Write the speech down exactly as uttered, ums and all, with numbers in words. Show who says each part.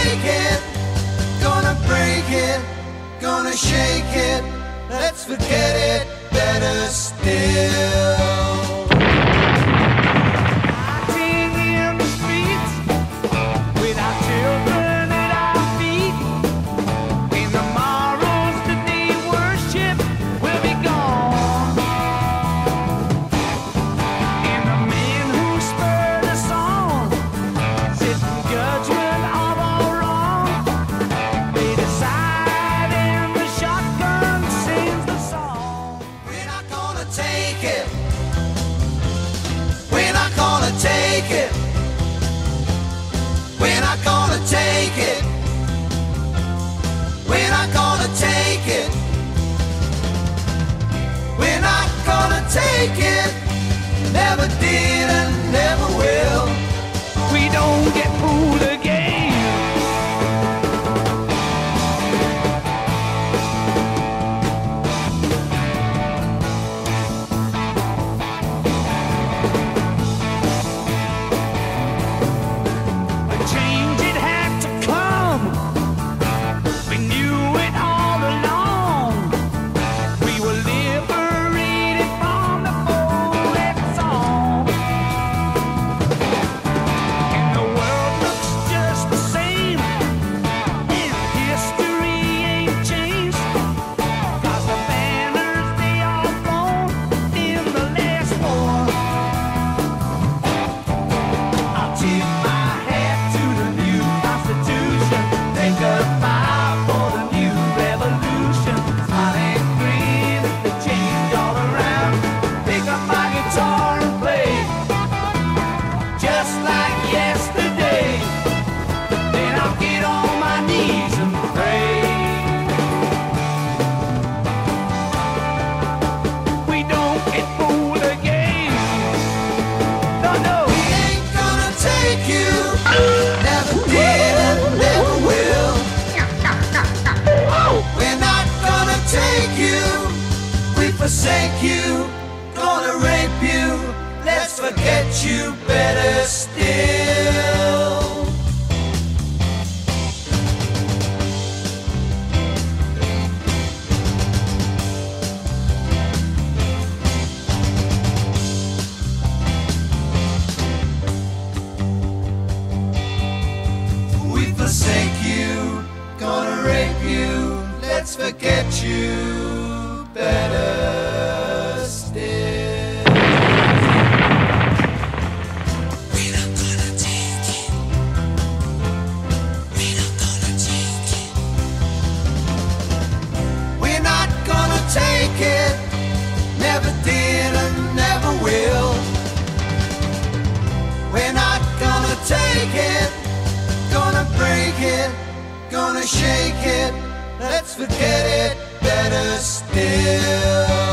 Speaker 1: take it, gonna break it, gonna shake it, let's forget it, better still. Take it. We're not gonna take it. We're not gonna take it. We're not gonna take it. Never did and never will.
Speaker 2: We don't get fooled again.
Speaker 1: Forsake you, gonna rape you, let's forget you, better still. We forsake you, gonna rape you, let's forget you, better still. We're not gonna take it. We're not gonna take it. We're not gonna take it. Never did and never will. We're not gonna take it. Gonna break it. Gonna shake it. Let's forget it, better still.